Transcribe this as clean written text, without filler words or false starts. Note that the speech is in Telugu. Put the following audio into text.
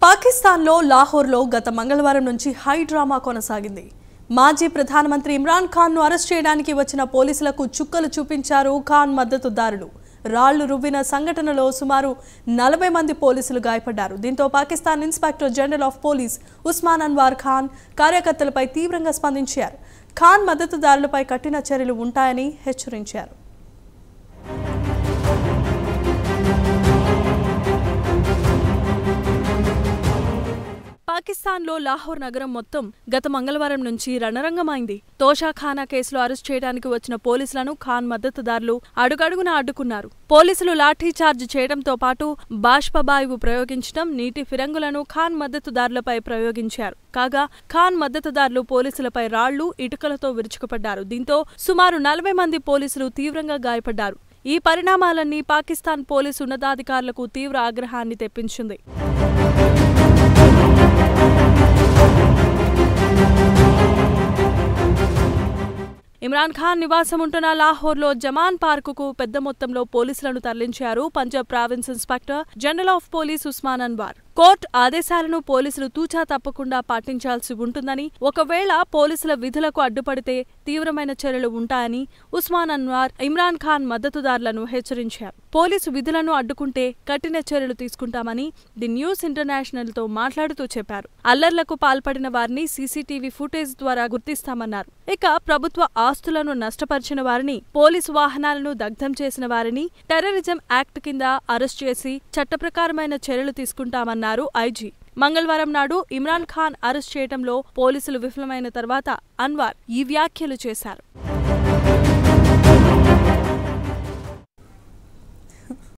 పాకిస్తాన్లో లాహోర్లో గత మంగళవారం నుంచి హై డ్రామా కొనసాగింది. మాజీ ప్రధానమంత్రి ఇమ్రాన్ ఖాన్ను అరెస్ట్ చేయడానికి వచ్చిన పోలీసులకు చుక్కలు చూపించారు ఖాన్ మద్దతుదారులు. రాళ్లు రువ్విన సంఘటనలో సుమారు 40 మంది పోలీసులు గాయపడ్డారు. దీంతో Pakistan inspector general of police Usman Anwar Khan కార్యకర్తలపై తీవ్రంగా స్పందించారు. ఖాన్ మద్దతుదారులపై కఠిన చర్యలు ఉంటాయని హెచ్చరించారు. పాకిస్తాన్లో లాహోర్ నగరం మొత్తం గత మంగళవారం నుంచి రణరంగమైంది. తోషాఖానా కేసులో అరెస్ట్ చేయడానికి వచ్చిన పోలీసులను ఖాన్ మద్దతుదారులు అడుగడుగునా అడ్డుకున్నారు. పోలీసులు లాఠీచార్జ్ చేయడంతో పాటు బాష్పవాయువు ప్రయోగించడం, నీటి ఫిరంగులను ఖాన్ మద్దతుదారులపై ప్రయోగించారు. కాగా ఖాన్ మద్దతుదారులు పోలీసులపై రాళ్లు, ఇటుకలతో విరుచుకుపడ్డారు. దీంతో సుమారు 40 మంది పోలీసులు తీవ్రంగా గాయపడ్డారు. ఈ పరిణామాలన్నీ పాకిస్తాన్ పోలీసు ఉన్నతాధికారులకు తీవ్ర ఆగ్రహాన్ని తెప్పించింది. ఇమ్రాన్ ఖాన్ నివాసం ఉంటున్న లాహోర్లో జమాన్ పార్కుకు పెద్ద మొత్తంలో పోలీసులను తరలించారు Punjab province inspector general of police Usman Anwar. Court ఆదేశాలను పోలీసులు తూచా తప్పకుండా పాటించాల్సి ఉంటుందని, ఒకవేళ పోలీసుల విధులకు అడ్డుపడితే తీవ్రమైన చర్యలు ఉంటాయని ఉస్మాన్ అన్వార్ ఇమ్రాన్ ఖాన్ మద్దతుదారులను హెచ్చరించారు. పోలీసు విధులను అడ్డుకుంటే కఠిన చర్యలు తీసుకుంటామని ది న్యూస్ ఇంటర్నేషనల్తో మాట్లాడుతూ చెప్పారు. అల్లర్లకు పాల్పడిన వారిని సీసీటీవీ ఫుటేజ్ ద్వారా గుర్తిస్తామన్నారు. ఇక ప్రభుత్వ ఆస్తులను నష్టపరిచిన వారిని, పోలీసు వాహనాలను దగ్ధం చేసిన వారిని టెర్రరిజం యాక్ట్ కింద అరెస్ట్ చేసి చట్టప్రకారమైన చర్యలు తీసుకుంటామన్నారు ఐజీ. మంగళవారం నాడు ఇమ్రాన్ ఖాన్ అరెస్ట్ చేయడంలో పోలీసులు విఫలమైన తర్వాత అన్వార్ ఈ వ్యాఖ్యలు చేశారు.